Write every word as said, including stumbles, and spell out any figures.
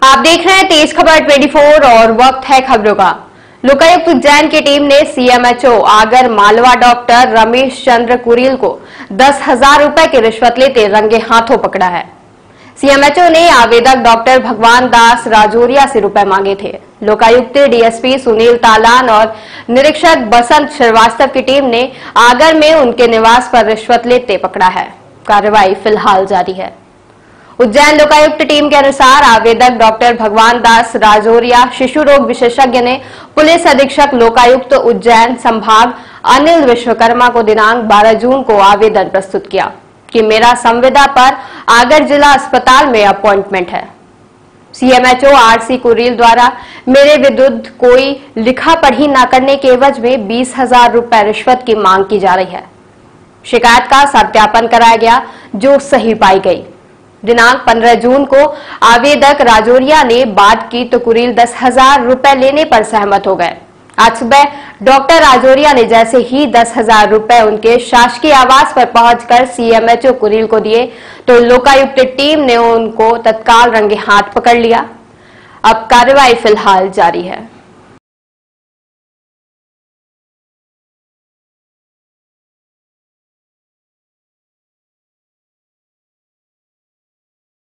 आप देख रहे हैं तेज खबर चौबीस और वक्त है खबरों का। लोकायुक्त उज्जैन की टीम ने सीएमएचओ आगर मालवा डॉक्टर रमेश चंद्र कुरील को दस हजार रुपए की रिश्वत लेते रंगे हाथों पकड़ा है। सीएमएचओ ने आवेदक डॉक्टर भगवान दास राजौरिया से रुपए मांगे थे। लोकायुक्त डीएसपी सुनील तालान और निरीक्षक बसंत श्रीवास्तव की टीम ने आगर में उनके निवास पर रिश्वत लेते पकड़ा है। कार्रवाई फिलहाल जारी है। उज्जैन लोकायुक्त टीम के अनुसार आवेदक डॉक्टर भगवान दास राजौरिया शिशु रोग विशेषज्ञ ने पुलिस अधीक्षक लोकायुक्त उज्जैन संभाग अनिल विश्वकर्मा को दिनांक बारह जून को आवेदन प्रस्तुत किया कि मेरा संविदा पर आगर जिला अस्पताल में अपॉइंटमेंट है। सीएमएचओ आरसी कुरील द्वारा मेरे विरुद्ध कोई लिखा पढ़ी न करने के एवज में बीस हजार रुपए रिश्वत की मांग की जा रही है। शिकायत का सत्यापन कराया गया जो सही पाई गई। दिनांक पंद्रह जून को आवेदक राजौरिया ने बात की तो कुरील दस हजार रुपए लेने पर सहमत हो गए। आज सुबह डॉक्टर राजौरिया ने जैसे ही दस हजार रुपए उनके शासकीय आवास पर पहुंचकर सीएमएचओ कुरील को दिए तो लोकायुक्त टीम ने उनको तत्काल रंगे हाथ पकड़ लिया। अब कार्रवाई फिलहाल जारी है।